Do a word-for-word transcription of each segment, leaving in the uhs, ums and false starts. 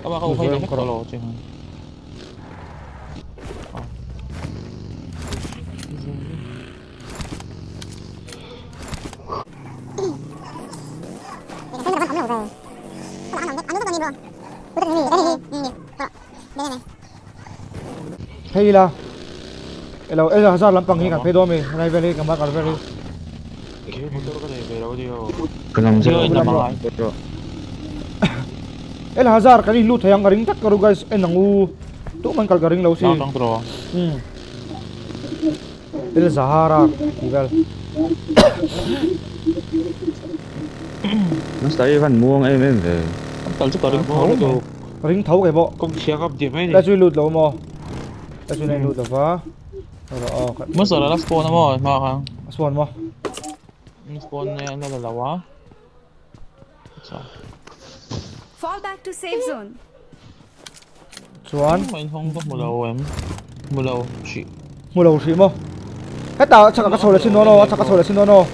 Các bạn không phải là hết rồi chứ. Hay là Elo elo hazard lampang hi kan phedo mi rai veli kan ba kar veli Cái motor cái này về đâu đi đâu. Kenang Chưa sila anh làm lại. elo hazard kan lu thayang garing tak karu guys enangu tu man kal garing lo si Đang tro. hmm el zahara igal Mas tayo kan muang em em về. Tao chút tao đứng thấu rồi. ring thấu cái bộ Công chia gặp điểm ấy ta đi. chui lụt lo mo ta chui này lụt lo va rồi ờ Mất giờ là last spawn mà mà khang. spawn mo Spawn này là là quá. Sao? Fall back to safe zone. chuan Mình không có một đầu em. Một đầu chị. mua đầu xí mo hết tao chắc cái sầu là xin nó nó chắc cái sầu là xin nó nó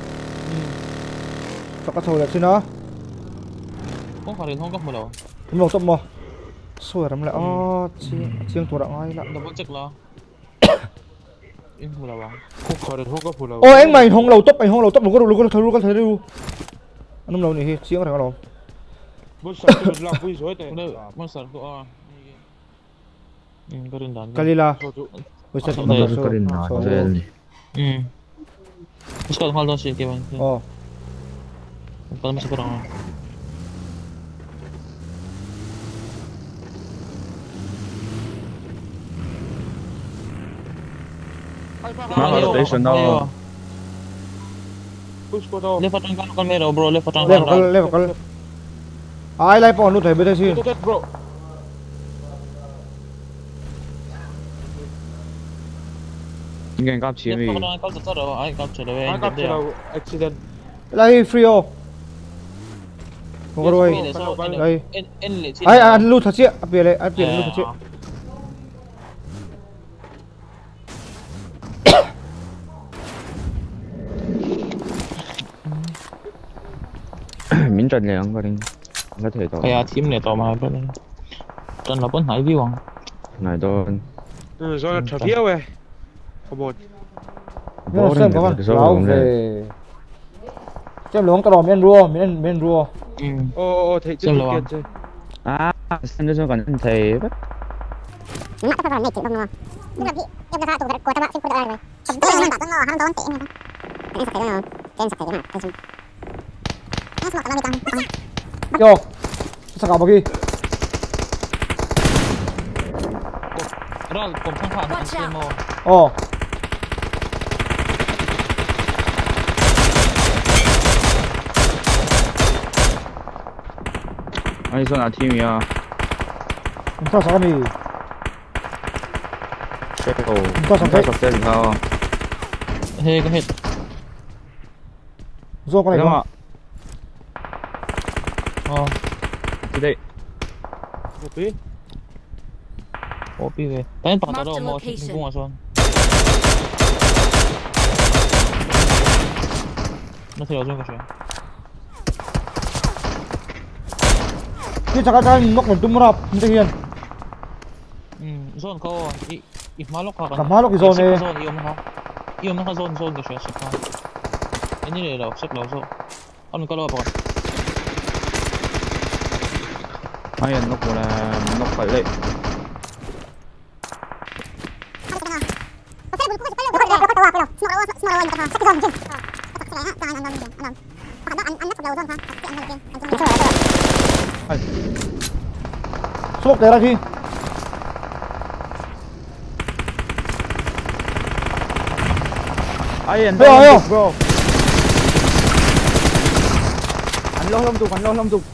chắc cái sầu là xin nó Không phải không có một đầu. cũng một tôm mo sôi lắm lại ô chiêng chiêng tuổi đã ngay lại Đâu có chắc là. In một đầu. Không phải không có một đầu. ôi anh mày hông lầu tốc mày hông lầu tốc đừng có đừng có thấy đừng có thấy đừng anh lầu này chiêng cái thằng lầu Bớt sợ cái lạc vui rồi đấy. Bớt sợ cái à. Ừ, cái đơn giản. Kalila ôi chết Ờ, không đây. được Ko rin na well. Ừ. Mas kalau hal dosi kayak mana? ờ Kalau masih kurang. Mga station na. Push ko daw. Left atang kan mero bro, left atang lên vào lên vào ai lại bọn nút thấy bên đây xin bro. Ingin kap chi mi. Left atang kan sa ro, ay capture daw. Ay capture accident. lại free không có đôi đây En en le. ai ăn lút thật chứ ăn bia này ăn bia này lút thật chứ Min trần liền ko rin. Có thể to. Kaya team này to mà bên. Trần là bốn hải view ang. Này đó. Ừ, do là trả phiếu về. Có một. nhưng mà xem có bạn lão về xem luôn tao miền rùa miền miền rùa Ừ. Ô ô thấy Xem chưa rồi à? kiện chưa? À, xem được còn thầy bất. Nggak apa-apa nih, Cik, ngomong. Ini lagi yang udah satu kuota mak sih kuota lagi. Sebetulnya enggak tahu harus tahu ini. Ini sekali no. Ken sekali mah, langsung. Ini semua kalau ditang. yo sao cả bagi Rồi, cùng sang phản anh xem mô. ờ Ai số nào team ya? sao sao mi Check oh. Có xong Cái thế. sập tên sao? Hê cái hết. rùa con này Đúng không không? Ờ, Từ đây. Một tí. ô pi về. Đấy, bạn tao Mark the đâu mô location. cũng mà son. Nó theo dõi cái chuyện. ini cakap kan nok mentum rap nanti hian Ừ, zone ko i i malok ka. Ka malok i zone eh. Zone iyo mo. Iyo mo ka zone zone ka siya sa. Ini le daw, sek daw so. Ano ka lo pa? Ayan, nok mo na nok pala. smoke để ra khi Ayan, Ayo, ayo. bro. Anh lo lông tục, anh lo lông tục.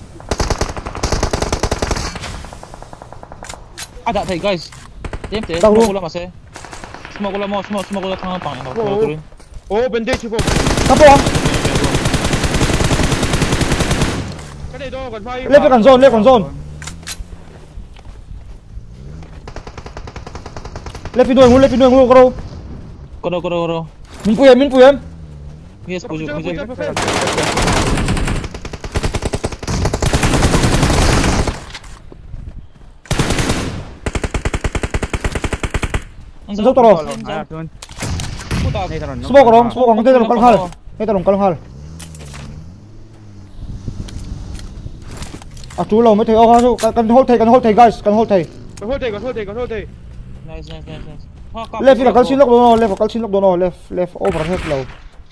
Ada thầy guys. Tiếp thế, Đâu smoke luôn? ulam ase. Smoke ulam mo, smoke smoke ulam thang pang ito. Ô, ô. Ô, bên đây chứ không. Tapo không Cái này đâu còn phải. lên với con zone lên con zone lên phi đuôi lên phi đuôi ngu đâu Ko đâu ko đâu ko đâu. mình pui em mình pui em Yes, puju puju. Smoke taro. Ah, yun. Puta. Nay taron. Smoke rong, smoke rong. Tay tarong kalhal. Tay tarong kalhal. À chú lâu mới thấy ô ha, cần hold thầy, cần hold thầy guys, cần hold thầy. Còn hold thầy, còn hold thầy, còn hold thầy. Nice, nice, nice, nice. Left là cần xin lốc dono, left cần xin lốc dono, left, left overhead low.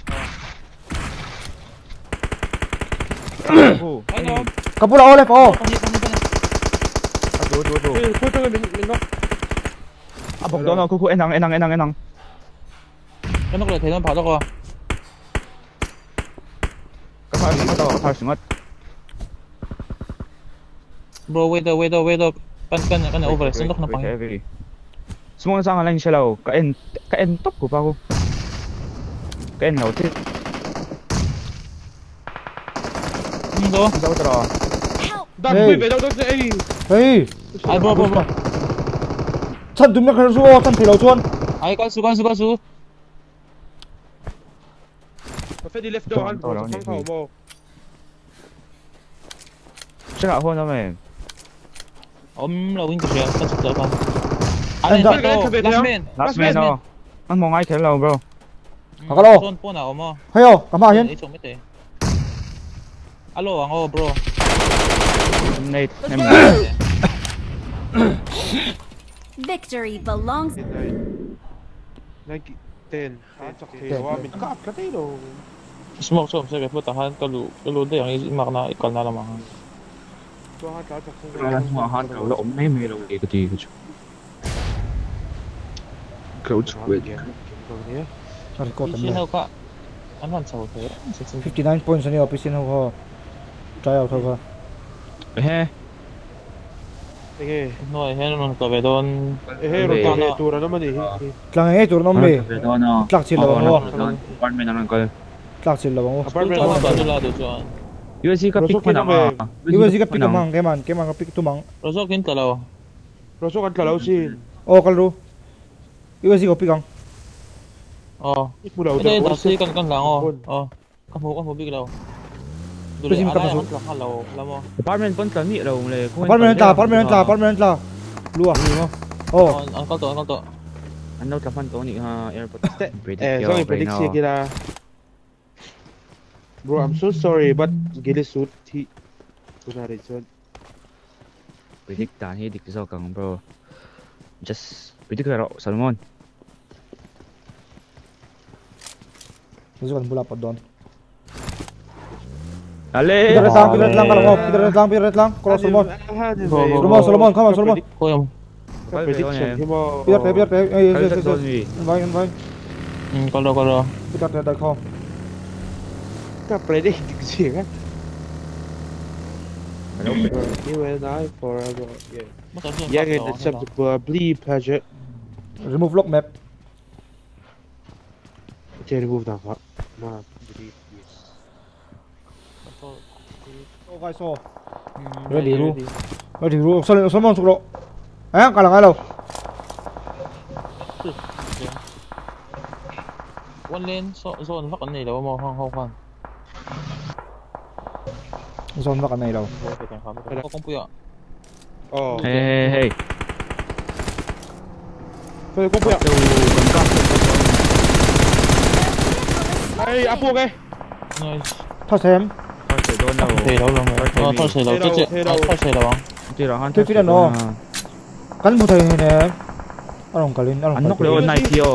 Anh ôm. Kapula oh left oh. Aduh, aduh, aduh. Ê, khui tôi mình mình ngóc. À, bọc đó nó khu khu enang, enang, enang, enang. Cái lúc này thấy nó跑到過。 Cái phải nó tao phải xuống mất. Bro, wait there, wait there, wait there. Kan kan kan over. Sundok na pang. Semua sang lang siya law. Kain kain top ko pa ko. Kain law ti. Không đó. Đâu tao. Đang Ê. quay về đâu đâu đây. Hey, Ai bro bro bro. chân tụi nó khởi xuống, chân thầy đầu chuôn. Ai con su con su con su. Phải đi left đâu anh, Đâu, đâu, không đi. khẩu mồ. Chắc là hôn đó mày. Om là wing kìa, con sụp con. Anh Anh ra. ra. Last man. Last man no. Anh mong ai खेल law bro. À, cái lô. Zone po na om. Hay không? Cảm ơn hiến. Ý chung mít. Alo ang oh bro. Nate em. Victory belongs. Này tên, chọc thì đó mình cắt cái đấy đồ. Smoke so sige po tahan kalu kalu de ang imak na ikal na lamang. Cho hai cái chọc không. Kaya semua han kalau om nai me law ke ti ko. Coach with. Sorry, caught Pisin them. ka. Ano sao thế? fifty-nine points anh ở pisin ho. Try out thôi. He. Ê, No, hen non ka vedon. ê, rồi toàn là tù ra nó mà đi. Lang ấy tụi nó mì. Đó no. Lắc chỉ là ho. Apartment naman ko. Lắc chỉ là ho. Apartment Ano nó ba mà. nila do John? U S C ka pick pa na. Yêu gì cái pick tụi mang, cái man, cái man cái pick tụi mang. Rosok kin talaw. Rồi số con cả lâu xin. Oh, kalau yêu gì cái pick ang. Oh. Ít mua đầu Đây được. là si kan kan lang oh. Oh. Kan mo kan mo big law. Dulu Pisin ka ala pasok. ang lang halaw, lamo. Apartment pun kami law le. Apartment lah, apartment lah, apartment lah. Lua. Oh, Oh, ang kalto, ang kalto. Ano ka fan to ni ha airport. Eh, sorry, predict siya kila. Bro, I'm so sorry, but gili suit thi. Kuna rin son. Predict ta hi dik so kang bro. Just predict ra Salmon. Gusto kan bola pa doon. Ale. Pidaret lang, pidaret lang kalau mau, pidaret lang, pidaret lang. Kalau Solomon. Solomon, Solomon, come on, Solomon. Ko yung Prediction mo. Pidaret, pidaret, eh, eh, yes, yes, yes. Sorry. Invite, invite. mm kaldo kaldo. Pidaret, đại kho. Ka predict gì á? Hello. You and I forever. Yeah. Masa siya. Yeah, it's a bleep pleasure. Remove lock map. Chơi remove nào vậy? Mà bleep. Oh, guys, oh. Ready, ru. Ready, ru. Solomon, Solomon, sukro. Eh, kalang hello. One lane so zone vak này đâu mà không không khoan. Zone ba ka na ilaw. Ko kung puya. Oh. Hey hey hey. Thôi cũng vậy. Đâu còn căng. Ê, Apu kìa. Nice. Thoát xem. Thôi sẽ đôn đâu. Thì đâu rồi. Ờ thôi sẽ đâu chết chết. Thôi sẽ đâu. Thì là han. Thế phía nó. Cắn một thầy nè. Anong kalin, anong Anok leon night yo.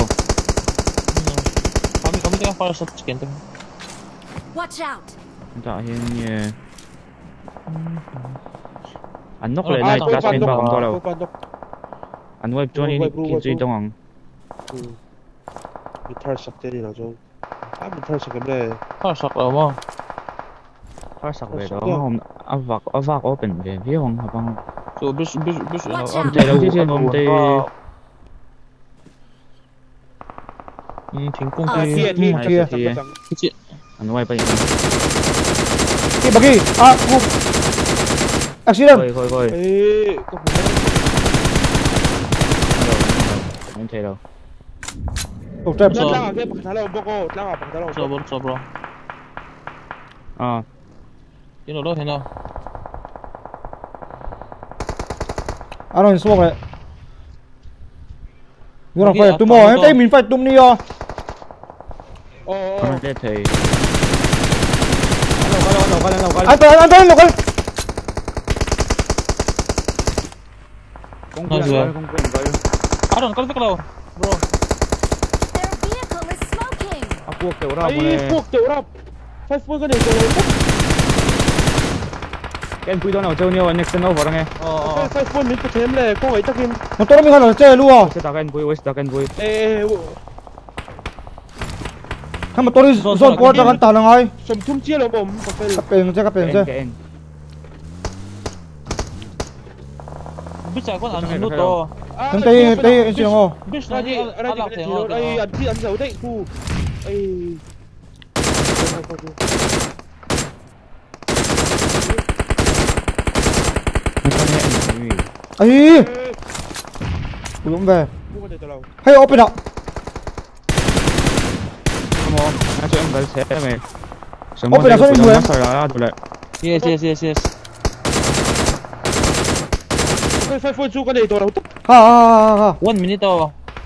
Kami kami tengah para sa chicken tu. Watch out! Dạ hiền nhỉ. Anok Ờ, le à, night tôi last bắn man độc ba à? không đâu. Tôi bắn độc. Anh web cho nên kia duy đông ang. Ừ. Mình thở sạch thế này là cho. À, mình thở sạch cái này. Para sa đâu mo. Phải sạc về đó không avak avak open về phía hông hả bang. So bis bis bis. Om tây đâu chứ trên om tây. Ừ, thành công Ờ, thì Kia thì kia. kia. cái chuyện. Anh web bây giờ. Ki bagi. Ah, ku. Accident. Coi coi coi. Ê, có Không thấy đâu. Oh, trap. Lan lang cái bạc tháo lồng boko, lan à bạc tháo lồng. So bro, so bro. À. Cái nào đó thế nào? Anong smoke le. Nó là phải tụm mò em đây mình phải tụm đi à. Ồ Con lên thì Anh tới anh tới lục anh. Con Nói quyền gì coi, vậy? con quyền coi. I don't có đâu. Bro. Their vehicle is smoking. À cuộc tiểu ra Ấy một cuộc tiểu ra Phải phôi cái này rồi đấy cái quy đó nào chơi nhiều anh next over nghe. Ờ Phải ờ. phải phôi mình có thêm là có ấy chắc em Nó tôi mình còn chơi luôn à. Sẽ tao cái quy, sẽ tao cái quy. Ê Thằng mà tôi đi dọn qua cho anh ta là ngay. Sầm thum chia là bom có phải Cặp bèn chơi cặp bèn Cái chơi. cái anh. Biết sao con ăn nút to. Thằng đây đây anh xem không? Biết Ra sao đi, đi, ra ăn lạc đi, tiền đây rồi. ăn thi ăn dấu đấy khu. Ấy. Ấy. Đúng về. Mua cái này tao Hay open up. Come on, nó cho em cái xe mày. Open là số mười. Nó sợ là tụi lại. Yes yes yes yes. Phải phải phôi chu cái này tao đâu tất. Ha ha ha. One minute to.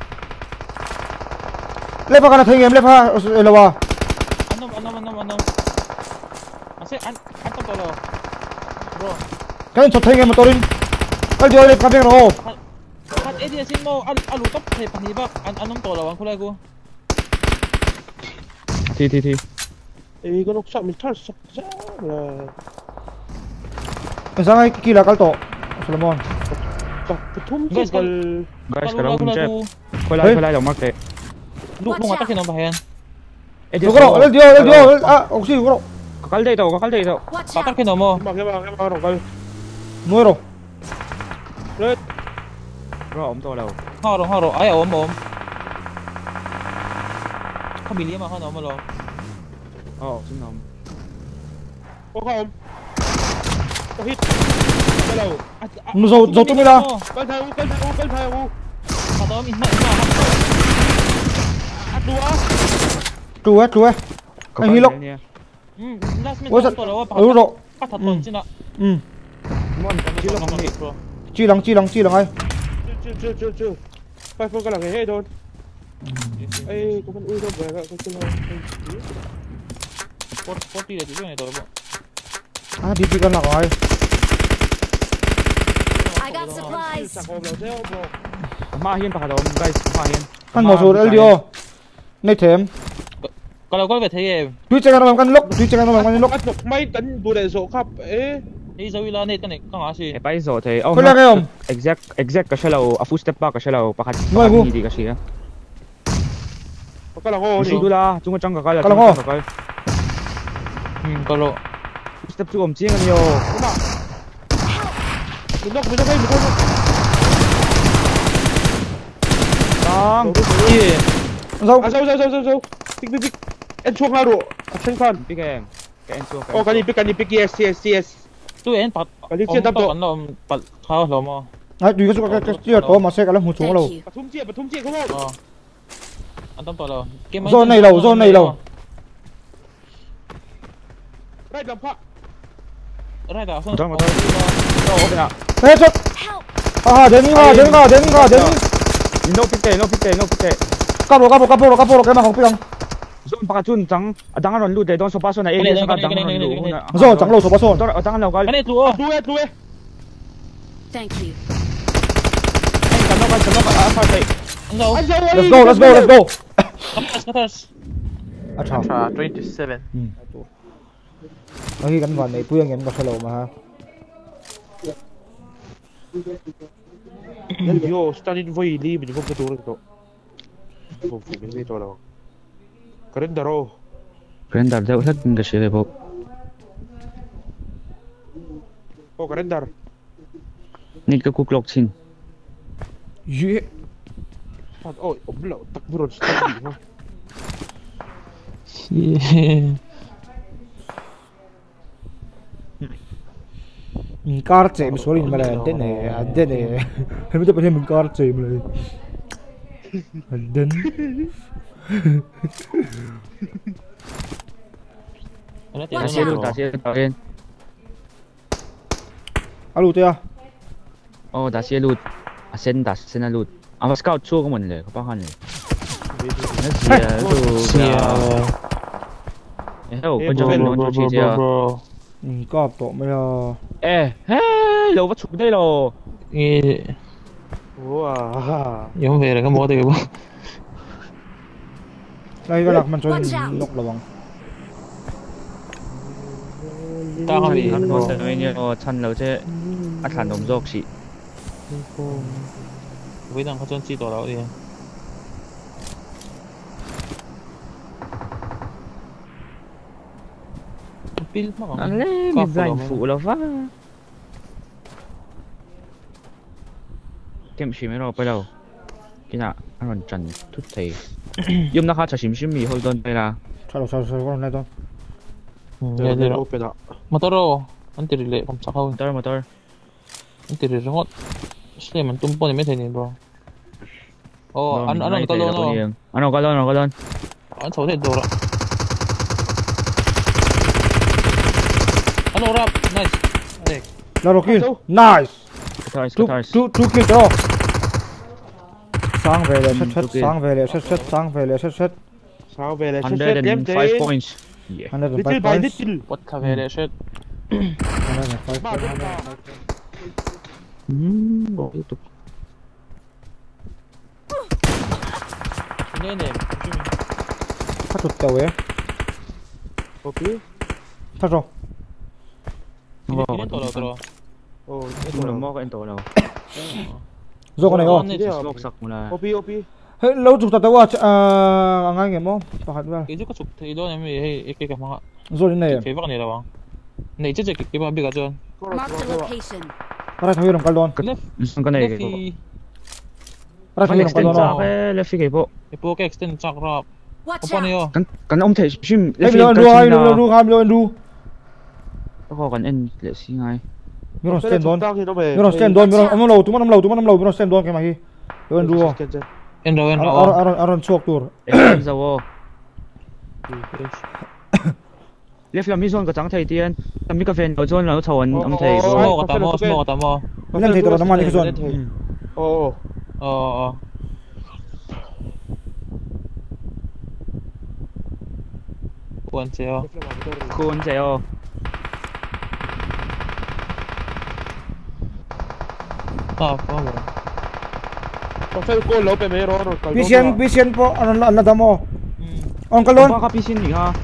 Lepa ka na thing em lepa lawa. Ano ano ano ano. Kasi an an to lo. Bro. Kan chot thing em motorin. Kal jo lep ka beng ro. At edi asin mo al alutop he panibak an anong to lawan kulay ko. Thi thi thi. Ấy cái nó sợ mình thắt sập ra là Sa ngai kila kal to. Solomon. tập thum Guys, cái Guys, cái đó cũng chết. Quay Hey. lại, quay lại dòng mark đấy. Lu lu ngata kino bahayan. Yo kro, le dio le dio. Ah, oxi kro. Có cái đây đâu, có cái đây đâu. Watch Tatak out. kino mo. mà cái mà cái mà nó cái Nuero. lên Bro, ống to đâu. Haro haro ay om om. Kabili ma hano mo lo. Ồ, xin lỗi. có không có hit cái đầu Nu zo zo tumi la. cái thằng cái thằng cái thằng Kadom inna inna. ăn đũa Tu eh, tu eh. Anh hilok. Hmm, last minute Ôi giời. to lo pa. Ừ rồi. Pa thật tuần china. Ừ. Mon, chỉ là không bro. Chi lăng chi lăng chi lăng ai. chưa chưa chưa chưa phải phôi cái là cái hết thôi ấy có con ui đâu về cái cái cái forty là chỉ cái này rồi. Ah, di pi kan nak ai. I got supplies. sạc hộp nào thế không bro Ma hiên pa đâu, guys, ma hiên. Kan mo so el dio. Nei them. Kalau kau betul em. Tu cek kan kan lok, tu cek kan kan lok. ăn được mấy tấn bùa để số khắp ấy Ini Zawi lah ni kan ni kang asi. Eh, bây giờ thì Quay lại cái ông. Exact, exact cái lâu, a full step back cái lâu, pa khát. Ngồi ngu. Đi cái gì á. có là ngon Chúng tôi là, chúng tôi chẳng có cái là. Cái là ngon. Hmm, kalau Full step chúngผมchiênกันnhiều. mình nóc mình nóc đây mình nóc Đang. iya. Zo. à sao sao sao sao sao pick pick pick em chuông lao độ à chân con Pick em. Cái em xuống. oh cái này pick cái này pick yes yes yes Tu en pat. Cái này chia tập độ. Anh làm pat khao lo mo. Ai tu cái cái cái chia to mà sẽ cái mu chung lâu. Thank you. bật thúng chia bật thúng chia không không Ờ. Anh tâm to lo. Zone này lâu, zone này lâu. đây làm phạ Right dah. Trong một thôi. Đâu open ạ. Hey shot. Help. Ah, đến nga, đến nga, đến nga, đến. No pick day, no pick day, no pick day. Kapo kapo kapo kapo cái mà không biết. Zone pa chun chang, adang ron lu de don so pa so na area so ka dang ron lu. Zo chẳng lâu số ba số. Đó, adang lâu cái. Kan itu oh. đuôi đuôi Thank you. Anh cầm nó cái cầm nó cái alpha đây. Enggak. anh sao Let's go, let's go, let's go. Atas atas. À chào. Ultra twenty-seven. Ở khi cảnh vào này phương em có solo mà ha. yo stanin voi li mình không có đồ được không phải cái gì đó đâu cái đó đâu Render daw lag ng kasi po. oh cái đó Need ka kuklok sin. Yeah. ôi ổng lậu tắc vừa stanin ha Mình car chạy một số lần mà là tên này, anh tên này, không biết bao mình car chạy mà là anh đến. Ta siya loot, ta siya loot. Alo tia. Oh, ta siya loot. Asen ta, sen na loot. เอาสเกลชั่วก็หมดเลยเขาป้องกันเลยนั่นเสียดูเสียเฮ้ยคนจะเป็นคนจะชี้เสียอืมก็ตกไม่รอเอ้เฮ้ยเราว่าฉุกได้หรอนี่ว้ายังไม่อะไรก็มอเตอร์บ้างไล่ก็หลักมันชนนกระวังตาเขามีท่านคนแต่ไม่เนี่ยท่านเราจะอาถรรพ์นมโรคสิวิธีเขาจนจีตัวเราเองปิลมากอันเล่มีไบล์ฟูแล้วฟ้าเกมชิมไม่รอไปแล้วกินอ่ะอร่อยจังทุกทียุ่งนะคะจะชิมชิมมีคนโดนไปละใช่หรอใช่ใช่ก็ทำได้ต้นเดี๋ยวเดี๋ยวไปละมอเตอร์มันติดเลยผมสักเขามอเตอร์มอเตอร์มันติดเลยทั้งหมดใช่มันตุ้มปนยังไม่ถึงนี่บรอโอ้อันอันนั้นก็โดนเนาะอันนั้นก็โดนอันนั้นก็โดนอันโถเด็ดโดนละอันนั้นรับ nice เด็กแล้วเราคิด nice กระทายทุกกระทายทุกทุกคิดอ๋อสร้างเวลเช็ดเช็ดสร้างเวลเช็ดเช็ดสร้างเวลเช็ดเช็ดเช้าไปเลยอันเช็ดเดอเช็ดร์เต็มเดนเต็ five ม points อันนั้นเป็นลิไปตเติ้ลไปบายลิตเติ้ลวัดคาเฟ่เลยเช็ดอันนั้นเป็นไปบ้าบ้าบ้าอืมบอกตุกเนี่ยเนี่ยถ้าจุดเต๋อเว้ยโอเคถ้าจบที่นี่ตัวเราตัวโอ้มึงลงมอกันตัวเราโซกันไหนอ๋อโลกสักมุลาโอพีโอพีเฮ้ยเราจุดแต่ว่าเอ่อง่ายเงี้ยมั้งประหัดว่าอีจุกก็สุกที่โดนยังไม่ให้เอกกับมังอ่ะโซนนี่เฟย์บ้านนี่ระวังนี่จะจะเก็บบ้านบิ๊กจอน Marked a location. อะไรทำให้ลงกันโดนเล็บมันก็ในเล็บกี่ที่อะไรทำให้ลงกันโดนเอ้เลฟกี่พวกไอ้พวกเอ็กซ์เทนจากรอบ Watch ปนนี่ out. อ๋อกันกันอมเทชิมเลเฮ้ยฟมีกัโดนนดูชิให้มดูนะดูครับมีโดนดูแล้วก็กันเอ็นเลสยังไงมีโดนสเตนโดนตั้งที่ต้องไปมีโดนสเตนโดนมีโดนน้ำเหลาตุ้มน้ำเหลาตุ้มน้ำเหลามีโดนสเตนโดนแค่ไหนมีโดนดูเอ็นโดเอ็นอาโดรอนอารอนอารอนชกตัวเอ็นซาวเลฟเรามีโซนกับจังไทยเตียนแต่มีกาแฟเราโซนเราชวนอมเทสโมกตามอสโมกตามอเล่นที่ตัวน้ำมันนี่คือส่วนโอ้อ๋ออ๋อควรเชียวคูณเซลตอบก็บอกต้องใช้โกนแล้วไปไม่รอดพิเศษพิเศษพออันนั้นอันนั้นทำอ๋ออันกันโดนว่าเขาพิชิตอีกฮะ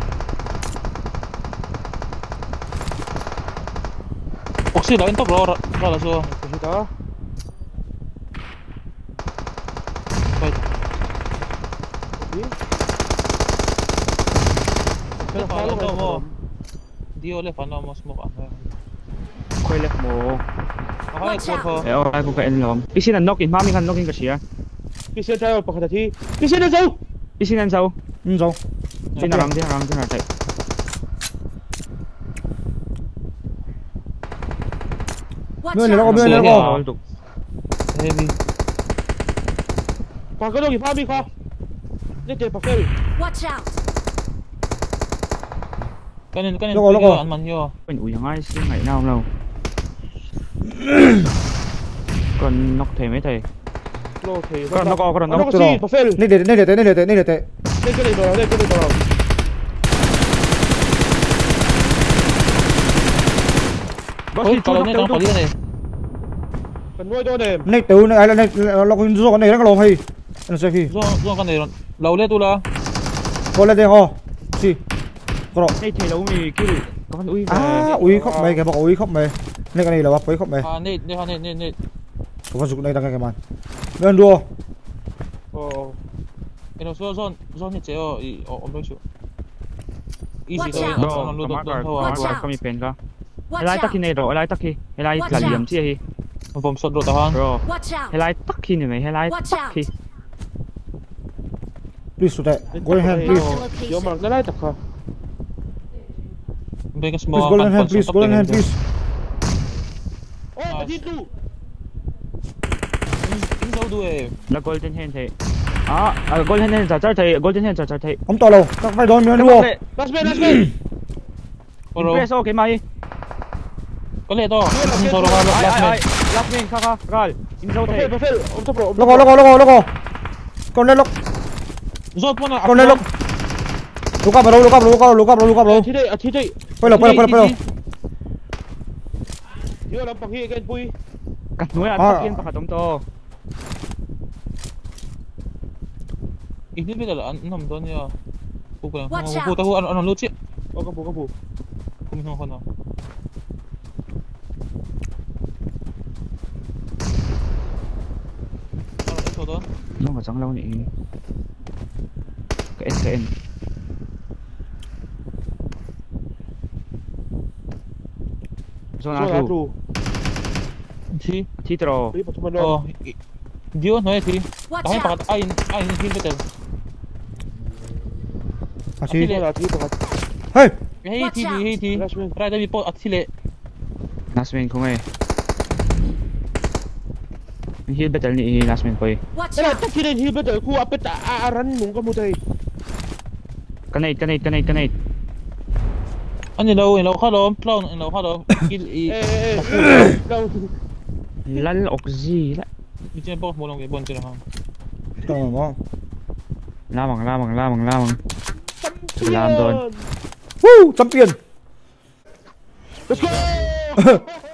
ออกซิแล้วอินตกรอรอละชัวชิตาไปเฮ้ยฟัฟ้าน ลแล้วงก็ไปมอเดียวเลยฟันเอามาสโมกอ่ะคุยเล็กโมเขาให้ควรพอเอ้ไอ้กูกับเอ็นล้อมพิชิตนั่นนกอินมามีกันนกอินกับเชียพี่เชื่อใจว่าปกติพี่เชื่อใจเจ้าพิชิตนั่นเซาอืมโซ่ที่นารำที่นารำที่นารำ Watch เมื่อไหร่เราก็ out. เมื่อไหร่เราก็เฮ้ยพี่ปากก็ต้องกี่ภาพมีข้อนี่เจ็บปากเฟล Watch out. ก็นี่ก็นี่ก็อันมันย่อเป็นอุ้ยยังไงสิไหนเน่าเราก่อนนกเทไม่เทโลเทก่อนนกออกก่อนนนกกซีปากเฟลนี่เด็ดนี่เด็ดนี่เด็ดนี่เด็ดเล่นก็เลยตัวเราเล่นก็เลยตัวเราบอสเฮ้ยที่ตอนจุดเรานเนี่ยกต้องขอเต๋เรียกเลยเป็นมวยตัวเดิมนี่ตัวนี่อะไรนี่เราคุยสู้กันนี่แล้วก็ลงให้นั่นสิพี่ร่วงร่วงกันเลยเราเรียกตัวละก็เลยเดี๋ยวสิก็รอในเทเรามีกี่ก่อนอุ้ยอ่าอุ้ยเข้าไปแกบอกอุ้ยเข้าไปนี่กันนี่เหรอวะไปเข้าไปอ่านี่นี่ค่ะนี่นี่นี่ผมก็สุกในดังกันมันเดินดูโอ้เอ็นโซโซนโซนนี่เจ้าอีอ๋อไม่ชัวร์อีซี่ Watch ตัว out นี้บอเอาสลูกมาโดก่อนนเท่ามาไหร่ก่อนก็มีเป็นก็ Watch ไฮไลท์ตัก out. ที่ในรอไฮไลท์ตักที่ไฮไลท์หลังเหลี่ยมที่ผมสดโดดตะวันรอ Watch out. ไฮไลท์ตักที่นี่ไหมไฮไลท์ตักที่ please today golden hand please Marked a เดี๋ยวมา location. ได้ตักค่ะเป็นกันสมอ please ง golden hand please golden hand please โอ้ที่ดูทิ้งเราด้วยแล้ว golden hand เทอ่ะ golden hand จะจะเท golden hand จะจะเทผมต่อเราตั้งไฟโดนเดินดูลัสเบลัสเบลก็เราเพรสโอเคไหมก็เลยต่อโซโลมาไอ้ลัดไอ้เม Last main, Kaka, Ral. Insaw Bafel, tayo. Bafel, on top bro. Logo, logo, logo, logo. Con lên logo. Zone muna. Con lên logo. Luka bro, Luka bro, Luka bro, Luka bro, Luka bro. Thi đây, à thi đây. Quay đầu, quay đầu, quay đầu, quay đầu. Yo lang pang hi again, boy. Kat mo yan, Ah. pakiyan pa katong to. Ini beda lah, enam doon ya. Bukan. Watch Mau out. tahu ano ano loot sih? Oh, kapo, kapo. Kumihan ko na. Ano ito doon? No, masang lang ni. Kain, kain. So So na na to. tu. Si. Titro. Ay, patuman lang. Oh. Dio no eh si. Watch Ay out. pakat ay ay hindi betul. Así. So na, thi pakat. Hey. Hey Watch T V, out. hey T. Last man. Rada mi po at sile. Last main ko nga eh. Yung heal battle ni last main ko eh. Watch Tara, out. tak kira hi betul. Ku apet aaran mong kamu tay. Kanate, kanate, kanate, kanate. Ano daw, ilaw ka daw, clown, ilaw ka daw. Kill i. Eh, eh, eh. Kau. Lal, okzi. Bikin po mo lang kay Bon ha. Tama mo. Lamang, lamang, lamang, lamang. Salam doon. Woo! Champion! Let's go!